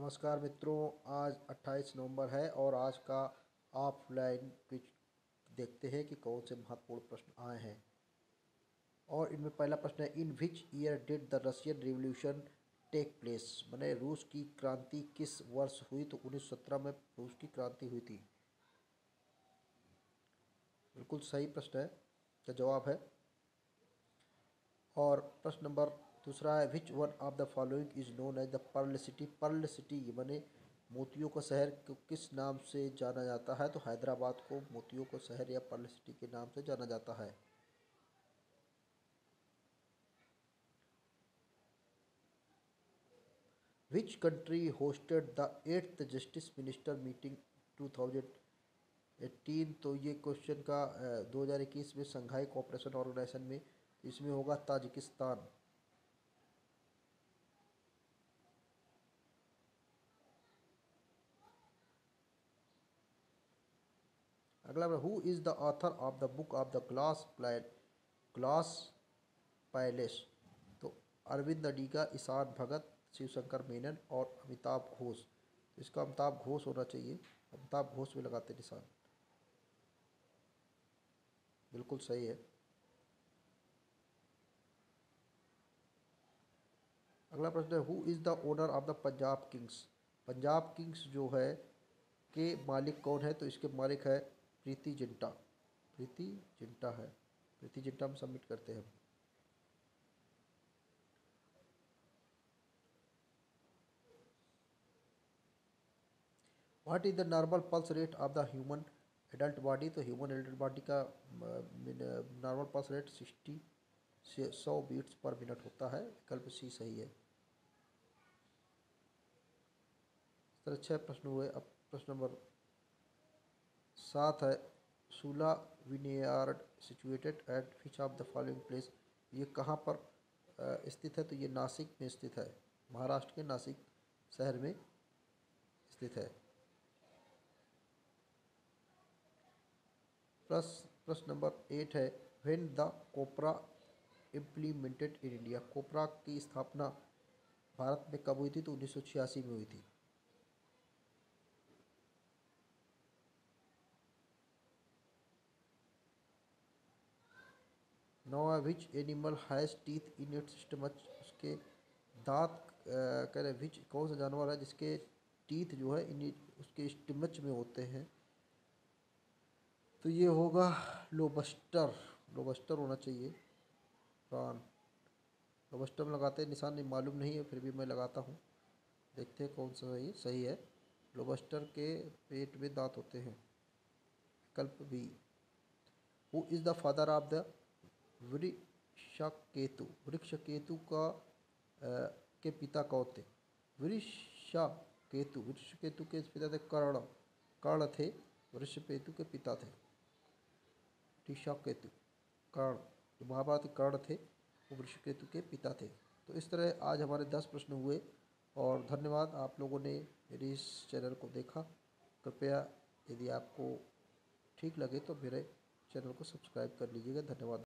नमस्कार मित्रों, आज 28 नवंबर है और आज का ऑफलाइन क्विज देखते हैं कि कौन से महत्वपूर्ण प्रश्न आए हैं। और इनमें पहला प्रश्न है, in which year did the Russian revolution take place. माने रूस की क्रांति किस वर्ष हुई? तो 1917 में रूस की क्रांति हुई थी। बिल्कुल सही प्रश्न है, का जवाब है। और प्रश्न नंबर दूसरा है, which one of the following is known as the pearl city. Pearl city माने मोतियों का शहर को किस नाम से जाना जाता है? तो हैदराबाद को मोतियों का शहर या पर्ल सिटी के नाम से जाना जाता है। Which country hosted the 8th justice minister meeting 2018। तो ये क्वेश्चन का 2021 में शंघाई कोऑपरेशन ऑर्गेनाइजेशन में, इसमें होगा ताजिकिस्तान। अगला, who is the author of the book of the glass palace. तो अरविंद अडिगा, ईशान भगत, शिवशंकर मेनन और अमिताभ घोष। तो इसका अमिताभ घोष होना चाहिए। अमिताभ घोष में लगाते निशान। बिल्कुल सही है। अगला प्रश्न है, who is the owner of the Punjab Kings. Punjab Kings जो है के मालिक कौन है? तो इसके मालिक है प्रीति जिंटा। प्रीति जिंटा है। प्रीति जिंटा में सबमिट करते हैं। What is the normal pulse rate of the human adult body. तो ह्यूमन एडल्ट बॉडी का नॉर्मल पल्स रेट 60 से 100 बीट्स पर मिनट होता है। विकल्प सी सही है। इस तरह 6 प्रश्न हुए। अब प्रश्न नंबर 7 है, Sula vineyard situated at which of the following place. ये कहाँ पर स्थित है? तो ये नासिक में स्थित है। महाराष्ट्र के नासिक शहर में स्थित है। प्रश्न नंबर 8 है, when the COPRA implemented in India. COPRA की स्थापना भारत में कब हुई थी? तो 1986 में हुई थी। नौवा, which animal has teeth in its stomach. उसके दांत कह रहे विच कौन सा जानवर है जिसके टीथ जो है इन उसके स्टमच में होते हैं? तो ये होगा लोबस्टर। लोबस्टर होना चाहिए। प्रॉन। लोबस्टर में लगाते हैं निशान, नहीं मालूम नहीं है, फिर भी मैं लगाता हूँ। देखते हैं कौन सा सही सही है। लोबस्टर के पेट में दांत होते हैं। विकल्प B. Who is the father of the Vrishaketu. Vrikshaketu का के पिता कौन थे? वृषकेतु। वृषकेतु के पिता थे कर्ण। कर्ण थे वृषकेतु के पिता थे। वृषकेतु कर्ण, जो महाभारत कर्ण थे वो वृषकेतु के पिता थे। तो इस तरह आज हमारे 10 प्रश्न हुए। और धन्यवाद आप लोगों ने मेरे इस चैनल को देखा। कृपया यदि आपको ठीक लगे तो मेरे चैनल को सब्सक्राइब कर लीजिएगा। धन्यवाद।